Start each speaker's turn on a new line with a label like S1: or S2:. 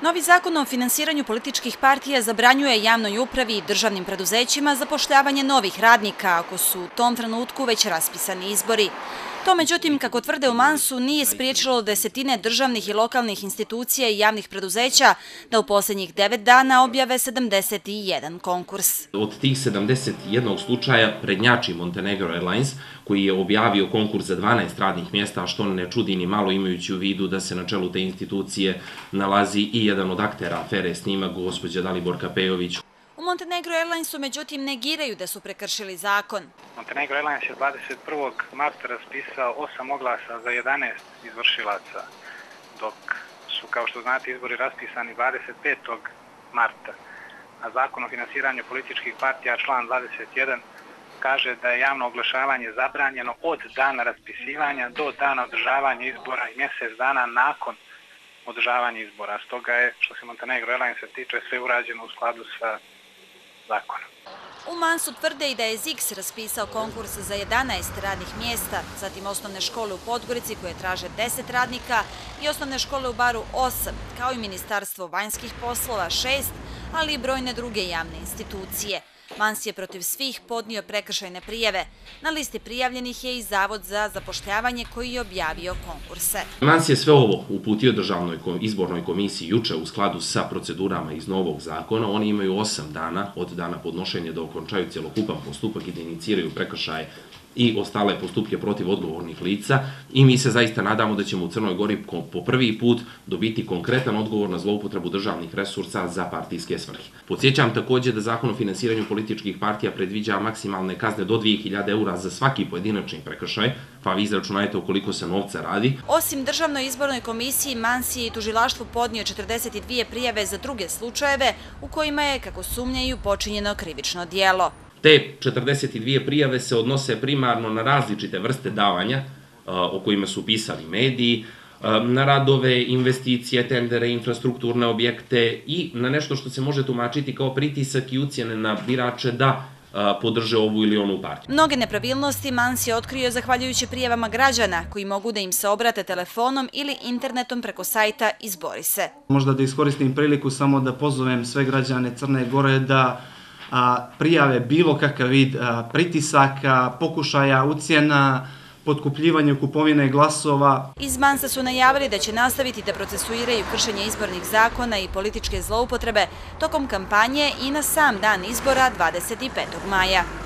S1: Novi zakon o finansiranju političkih partija zabranjuje javnoj upravi i državnim preduzećima zapošljavanje novih radnika ako su u tom trenutku već raspisani izbori. To, međutim, kako tvrde u Mansu, nije spriječilo desetine državnih i lokalnih institucija i javnih preduzeća da u posljednjih 9 dana objave 71 konkurs.
S2: Od tih 71 slučaja prednjači Montenegro Airlines, koji je objavio konkurs za 12 radnih mjesta, što ne čudi ni malo imajući u vidu da se na čelu te institucije nalazi i jedan od aktera afere Snimak, gospođa Daliborka Pejović.
S1: U Montenegro Airlinesu, međutim, negiraju da su prekršili zakon.
S3: Montenegro Airlines je 21. marta raspisao 8 oglasa za 11 izvršilaca, dok su, kao što znate, izbori raspisani 25. marta. A zakon o finansiranju političkih partija, član 21, kaže da je javno oglašavanje zabranjeno od dana raspisivanja do dana održavanja izbora i mjesec dana nakon održavanja izbora. Stoga je, što se Montenegro Airlinesa tiče, sve urađeno u skladu sa zakonom.
S1: U Mansu tvrde i da je ZIX raspisao konkurs za 11 radnih mjesta, zatim osnovne škole u Podgorici koje traže 10 radnika i osnovne škole u Baru 8, kao i Ministarstvo vanjskih poslova 6, ali i brojne druge javne institucije. Mans je protiv svih podnio prekršajne prijave. Na listi prijavljenih je i Zavod za zapošljavanje koji je objavio konkurse.
S2: Mans je sve ovo uputio Državnoj izbornoj komisiji juče u skladu sa procedurama iz novog zakona. Oni imaju 8 dana od dana podnošenja da okončaju cjelokupan postupak i da iniciraju prekršaje i ostale postupke protiv odgovornih lica i mi se zaista nadamo da ćemo u Crnoj Gori po prvi put dobiti konkretan odgovor na zloupotrebu državnih resursa za partijske svrhe. Podsjećam također da zakon o finansiranju političkih partija predviđa maksimalne kazne do 2000 eura za svaki pojedinačni prekršaj, pa vi izračunajte o koliko se novca radi.
S1: Osim Državnoj izbornoj komisiji, Mans je i tužilaštvu podnio 42 prijave za druge slučajeve u kojima je, kako sumnjaju, počinjeno krivično djelo.
S2: Te 42 prijave se odnose primarno na različite vrste davanja o kojima su pisali mediji, na radove, investicije, tendere, infrastrukturne objekte i na nešto što se može tumačiti kao pritisak i ucjene na birače da podrže ovu ili onu partiju.
S1: Mnoge nepravilnosti Mans je otkrio zahvaljujući prijavama građana koji mogu da im se obrate telefonom ili internetom preko sajta Izbori se.
S4: Možda da iskoristim priliku samo da pozovem sve građane Crne Gore da prijave bilo kakav vid pritisaka, pokušaja, ucjena, potkupljivanja, kupovine glasova.
S1: Iz Mansa su najavili da će nastaviti da procesuiraju kršenje izbornih zakona i političke zloupotrebe tokom kampanje i na sam dan izbora 25. maja.